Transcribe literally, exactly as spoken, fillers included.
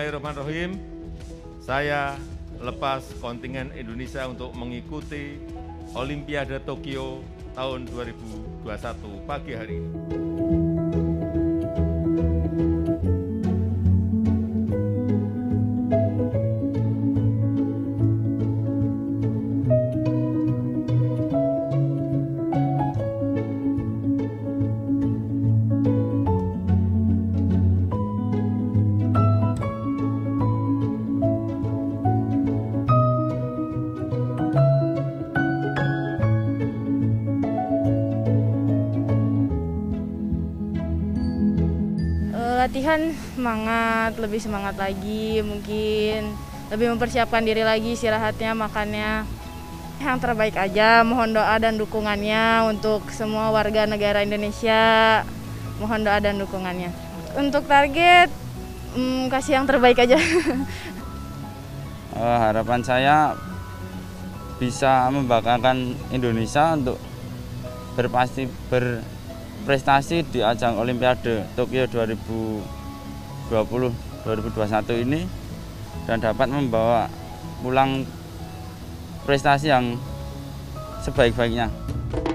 Bismillahirrahmanirrahim. Saya lepas kontingen Indonesia untuk mengikuti Olimpiade Tokyo tahun dua ribu dua puluh satu pagi hari ini. Latihan semangat, lebih semangat lagi, mungkin lebih mempersiapkan diri lagi, istirahatnya, makannya. Yang terbaik aja, mohon doa dan dukungannya untuk semua warga negara Indonesia. Mohon doa dan dukungannya. Untuk target, hmm, kasih yang terbaik aja. Uh, harapan saya bisa membanggakan Indonesia untuk berpasti ber prestasi di ajang Olimpiade Tokyo dua ribu dua puluh dua ribu dua puluh satu ini dan dapat membawa pulang prestasi yang sebaik-baiknya.